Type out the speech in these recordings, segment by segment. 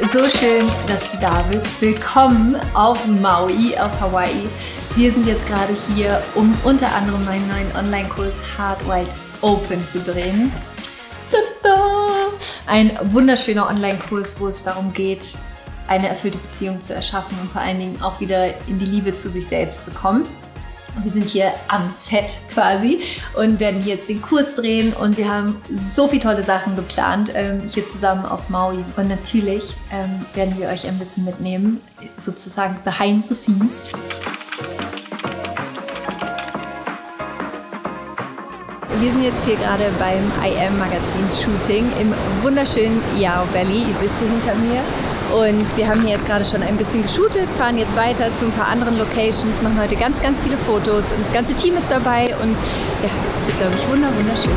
So schön, dass du da bist. Willkommen auf Maui, auf Hawaii. Wir sind jetzt gerade hier, um unter anderem meinen neuen Online-Kurs Heart Wide Open zu drehen. Tada! Ein wunderschöner Online-Kurs, wo es darum geht, eine erfüllte Beziehung zu erschaffen und vor allen Dingen auch wieder in die Liebe zu sich selbst zu kommen. Wir sind hier am Set quasi und werden hier jetzt den Kurs drehen und wir haben so viele tolle Sachen geplant hier zusammen auf Maui. Und natürlich werden wir euch ein bisschen mitnehmen, sozusagen behind the scenes. Wir sind jetzt hier gerade beim IM Magazins Shooting im wunderschönen Iao Valley. Ihr seht hier hinter mir. Und wir haben hier jetzt gerade schon ein bisschen geshootet, fahren jetzt weiter zu ein paar anderen Locations, machen heute ganz, ganz viele Fotos und das ganze Team ist dabei und ja, es wird, glaube ich, wunderschön.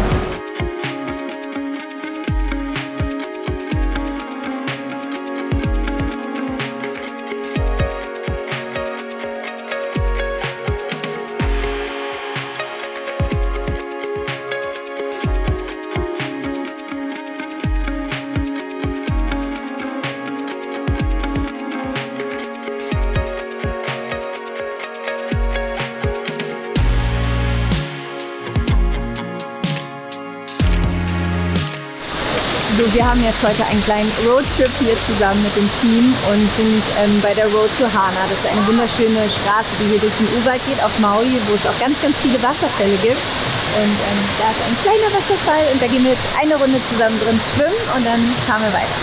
So, wir haben jetzt heute einen kleinen Roadtrip hier zusammen mit dem Team und sind bei der Road to Hana. Das ist eine wunderschöne Straße, die hier durch den Urwald geht auf Maui, wo es auch ganz, ganz viele Wasserfälle gibt. Und da ist ein kleiner Wasserfall und da gehen wir jetzt eine Runde zusammen drin schwimmen und dann fahren wir weiter.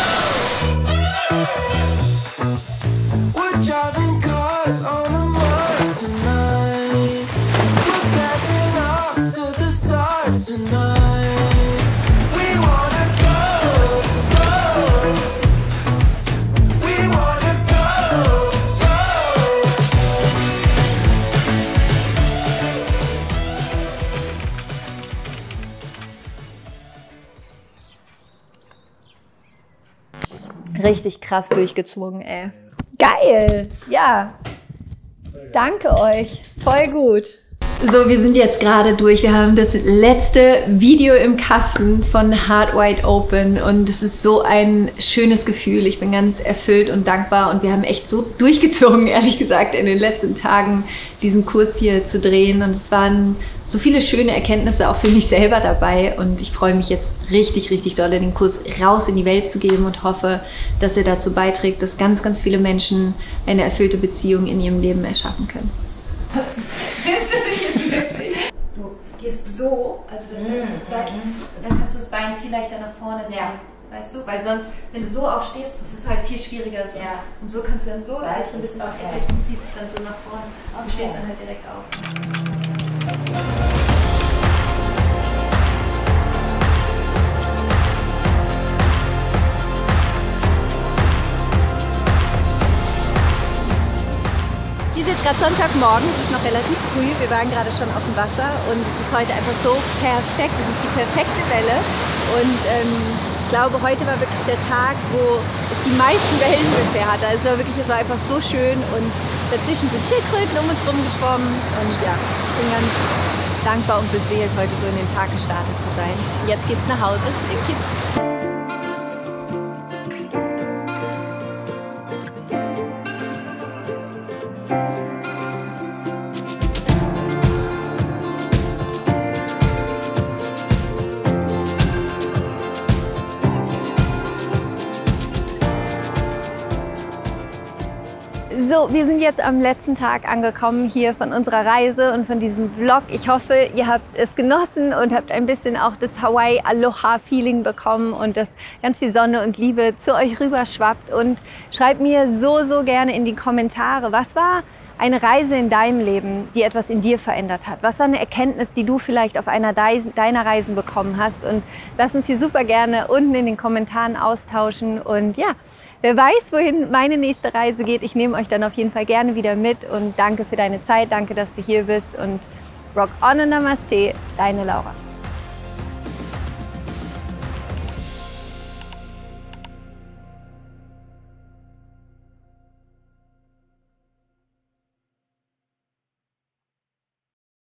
Richtig krass durchgezogen, ey. Geil! Ja, danke euch. Voll gut. So, wir sind jetzt gerade durch. Wir haben das letzte Video im Kasten von Heart Wide Open und es ist so ein schönes Gefühl. Ich bin ganz erfüllt und dankbar und wir haben echt so durchgezogen, ehrlich gesagt, in den letzten Tagen diesen Kurs hier zu drehen und es waren so viele schöne Erkenntnisse auch für mich selber dabei und ich freue mich jetzt richtig, richtig doll, den Kurs raus in die Welt zu geben und hoffe, dass er dazu beiträgt, dass ganz, ganz viele Menschen eine erfüllte Beziehung in ihrem Leben erschaffen können. Du gehst so, also das heißt, zur Seite, und dann kannst du das Bein viel leichter nach vorne ziehen. Ja. Weißt du? Weil sonst, wenn du so aufstehst, ist es halt viel schwieriger. So. Ja. Und so kannst du dann so, da ist so ein bisschen aufrecht und ziehst es dann so nach vorne und stehst dann halt direkt auf. Hier ist jetzt gerade Sonntagmorgen, es ist noch relativ früh, wir waren gerade schon auf dem Wasser und es ist heute einfach so perfekt, es ist die perfekte Welle und ich glaube, heute war wirklich der Tag, wo ich die meisten Wellen bisher hatte. Also es war einfach so schön und dazwischen sind Schildkröten um uns rum geschwommen und ja, ich bin ganz dankbar und beseelt, heute so in den Tag gestartet zu sein. Und jetzt geht's nach Hause zu den Kids. So, wir sind jetzt am letzten Tag angekommen hier von unserer Reise und von diesem Vlog. Ich hoffe, ihr habt es genossen und habt ein bisschen auch das Hawaii Aloha Feeling bekommen und dass ganz viel Sonne und Liebe zu euch rüber schwappt. Und schreibt mir so gerne in die Kommentare, was war eine Reise in deinem Leben, die etwas in dir verändert hat? Was war eine Erkenntnis, die du vielleicht auf einer deiner Reisen bekommen hast? Und lass uns hier super gerne unten in den Kommentaren austauschen und ja, wer weiß, wohin meine nächste Reise geht. Ich nehme euch dann auf jeden Fall gerne wieder mit und danke für deine Zeit, danke, dass du hier bist und Rock on und Namaste, deine Laura.